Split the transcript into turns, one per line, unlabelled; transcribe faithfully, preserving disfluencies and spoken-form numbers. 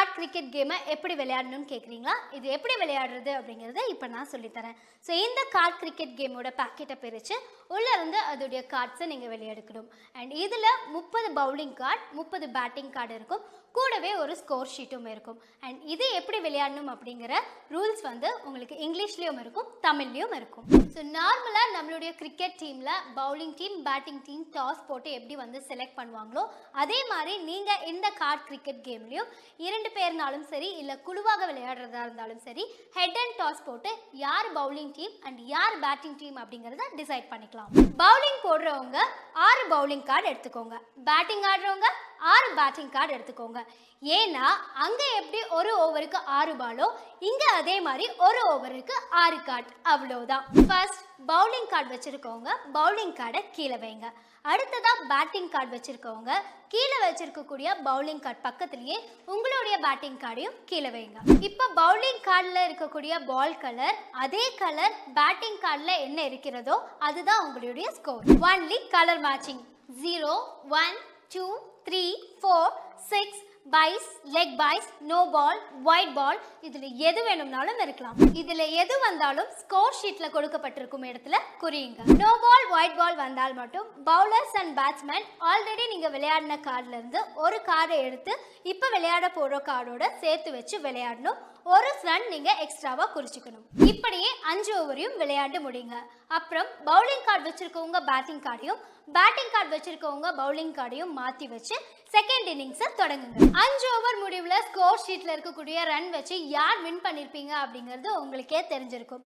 Card cricket கேமை எப்படி விளையாடணும்னு கேட்குறீங்களா? இது எப்படி விளையாடுறது அப்படிங்கிறத இப்போ நான் சொல்லித்தரேன். ஸோ இந்த கார்ட் கிரிக்கெட் கேமோட பேக்கெட்டை பிரித்து உள்ளே இருந்து அதோடைய கார்ட்ஸை நீங்கள் வெளியெடுக்கணும். அண்ட் இதில் முப்பது பவுலிங் கார்டு, முப்பது பேட்டிங் கார்டு இருக்கும். கூடவே ஒரு ஸ்கோர் ஷீட்டும் இருக்கும். அண்ட் இது எப்படி விளையாடணும் அப்படிங்கிற ரூல்ஸ் வந்து உங்களுக்கு இங்கிலீஷ்லேயும் இருக்கும், தமிழ்லேயும் இருக்கும். ஸோ நார்மலாக நம்மளுடைய கிரிக்கெட் டீமில் bowling team, batting team toss போட்டு எப்படி வந்து செலக்ட் பண்ணுவாங்களோ அதே மாதிரி நீங்கள் இந்த கார்ட் கிரிக்கெட் கேம்லேயும் இரண்டு பேர்னாலும் சரி, இல்லை குழுவாக விளையாடுறதா இருந்தாலும் சரி, ஹெட் அண்ட் டாஸ் போட்டு யார் பவுலிங் டீம் அண்ட் யார் பேட்டிங் டீம் அப்படிங்கிறத டிசைட் பண்ணிக்கலாம். பவுலிங் போடுறவங்க ஆறு பவுலிங் கார்டு எடுத்துக்கோங்க, பேட்டிங் ஆடுறவங்க ஆறு பேட்டிங் கார்டு எடுத்துக்கோங்க. ஏன்னா அங்கே எப்படி ஒரு ஓவருக்கு ஆறு பாலோ இங்கே அதே மாதிரி ஒரு ஓவருக்கு ஆறு கார்டு, அவ்வளோதான். ஃபர்ஸ்ட் பவுலிங் கார்டு வச்சுருக்கவங்க பவுலிங் கார்டை கீழே வைங்க. அடுத்ததாக பேட்டிங் கார்டு வச்சுருக்கவங்க கீழே வச்சிருக்கக்கூடிய பவுலிங் கார்டு பக்கத்துலேயே உங்களுடைய பேட்டிங் கார்டையும் கீழே வைங்க. இப்போ பவுலிங் கார்டில் இருக்கக்கூடிய பால் கலர் அதே கலர் பேட்டிங் கார்டில் என்ன இருக்கிறதோ அதுதான் உங்களுடைய score. Only colour matching. Zero, one, two, three, four, six, byes, leg byes, no ball, wide ball, இதில் எது வேணும்னாலும் இருக்கலாம். இதில் எது வந்தாலும் ஸ்கோர் ஷீட்டில் கொடுக்கப்பட்டிருக்கும் இடத்துல குறியுங்க. நோ பால், ஒயிட் பால் வந்தால் மட்டும் பவுலர்ஸ் அண்ட் பேட்ஸ்மேன் ஆல்ரெடி நீங்கள் விளையாடின கார்டிலேருந்து ஒரு கார்டை எடுத்து இப்போ விளையாட போகிற கார்டோட சேர்த்து வச்சு விளையாடணும். ஒரு ரன் நீங்கள் எக்ஸ்ட்ராவாக குறிச்சிக்கணும். இப்படியே அஞ்சு ஓவரையும் விளையாண்டு முடியுங்க. அப்புறம் பவுலிங் கார்டு வச்சுருக்கவங்க பேட்டிங் கார்டையும், பேட்டிங் கார்டு வச்சுருக்கவங்க பவுலிங் கார்டையும் மாற்றி வச்சு செகண்ட் இன்னிங்ஸை தொடங்குங்க. அஞ்சு ஓவர் முடிவில் ஸ்கோர் ஷீட்டில் இருக்கக்கூடிய ரன் வச்சு யார் வின் பண்ணியிருப்பீங்க அப்படிங்கிறது உங்களுக்கே தெரிஞ்சிருக்கும்.